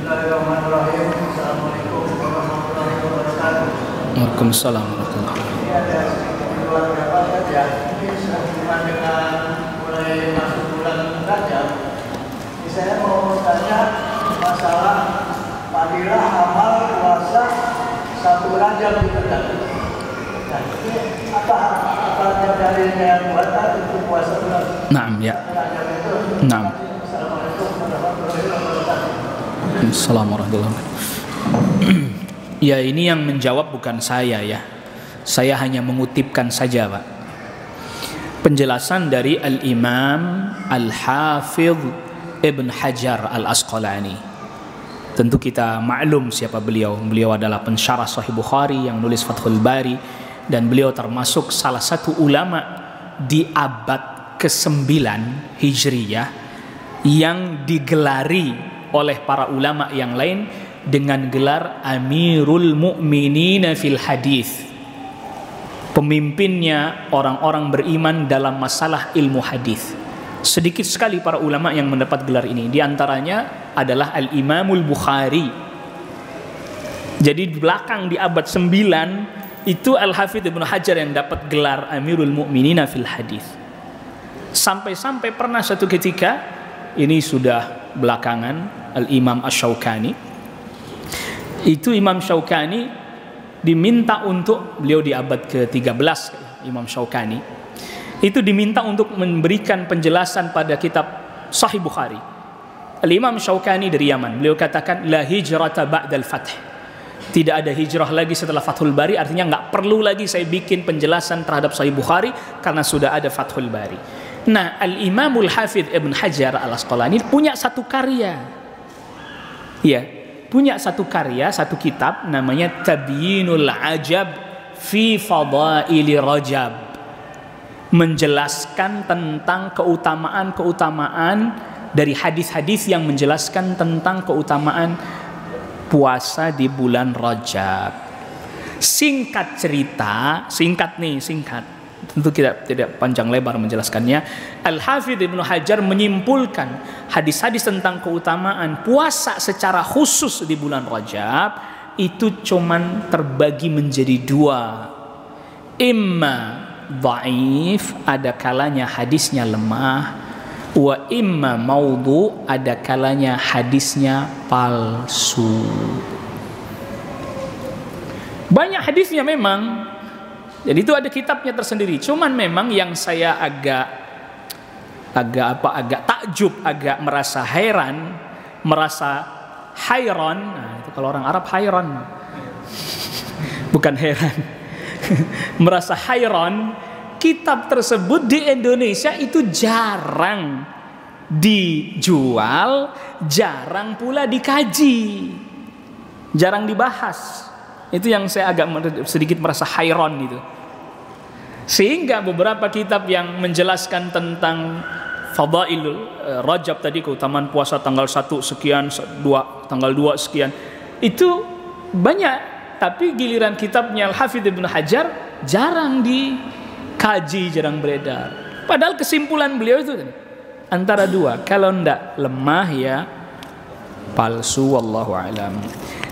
Bismillahirrahmanirrahim. Assalamualaikum warahmatullahi wabarakatuh. Waalaikumsalam warahmatullahi wabarakatuh. Ini ada dua beberapa saja. Mungkin sehubungan dengan mulai masuk bulan Rajab. Ini saya mau tanya masalah fadilah amal puasa 1 Rajab gitu kan. Nah, ini apa dalilnya yang buat untuk puasa bulan Naam ya. Rajab itu? Naam. Assalamualaikum warahmatullahi wabarakatuh. Assalamualaikum warahmatullahi wabarakatuh. Ya, ini yang menjawab bukan saya ya. Saya hanya mengutipkan saja, Pak. Penjelasan dari Al-Imam Al-Hafidh Ibn Hajar Al-Asqalani. Tentu kita maklum siapa beliau. Beliau adalah pensyarah Sahih Bukhari yang nulis Fathul Bari, dan beliau termasuk salah satu ulama di abad ke-9 Hijriyah yang digelari oleh para ulama yang lain dengan gelar Amirul Mu'minin fil Hadis, pemimpinnya orang-orang beriman dalam masalah ilmu hadis. Sedikit sekali para ulama yang mendapat gelar ini. Di antaranya adalah Al-Imamul Bukhari. Jadi di belakang di abad 9 itu Al-Hafidh Ibnu Hajar yang dapat gelar Amirul Mu'minin fil Hadis. Sampai-sampai pernah satu ketika, ini sudah belakangan, Al-Imam Asy-Syaukani, itu Imam Syaukani diminta untuk, beliau di abad ke-13, Imam Syaukani itu diminta untuk memberikan penjelasan pada kitab Sahih Bukhari. Al-Imam Syaukani dari Yaman, beliau katakan la hijrata ba'dal fath, tidak ada hijrah lagi setelah Fathul Bari, artinya nggak perlu lagi saya bikin penjelasan terhadap Sahih Bukhari karena sudah ada Fathul Bari. Nah, Al-Imamul Hafidh Ibn Hajar Al-Asqalani punya satu karya. Ya, punya satu karya, satu kitab namanya Tabyinul Ajab fi Fadaili Rajab. Menjelaskan tentang keutamaan-keutamaan dari hadis-hadis yang menjelaskan tentang keutamaan puasa di bulan Rajab. Singkat cerita, singkat. Tentu tidak panjang lebar menjelaskannya. Al-Hafidh Ibnu Hajar menyimpulkan hadis-hadis tentang keutamaan puasa secara khusus di bulan Rajab itu cuman terbagi menjadi 2. Imma dhaif, ada kalanya hadisnya lemah, wa imma maudhu, ada kalanya hadisnya palsu. Banyak hadisnya memang. Jadi itu ada kitabnya tersendiri. Cuman memang yang saya agak takjub, agak merasa heran, merasa hayran. Nah, itu kalau orang Arab hayran. Bukan heran. Merasa hayran, kitab tersebut di Indonesia itu jarang dijual, jarang pula dikaji. Jarang dibahas. Itu yang saya agak sedikit merasa hayran itu. Sehingga beberapa kitab yang menjelaskan tentang Fadailul Rajab tadi, keutamaan puasa tanggal 1 sekian, tanggal 2 sekian, itu banyak, tapi giliran kitabnya Al-Hafidh Ibnu Hajar jarang dikaji, jarang beredar. Padahal kesimpulan beliau itu antara 2, kalau ndak lemah ya palsu, wallahu alam.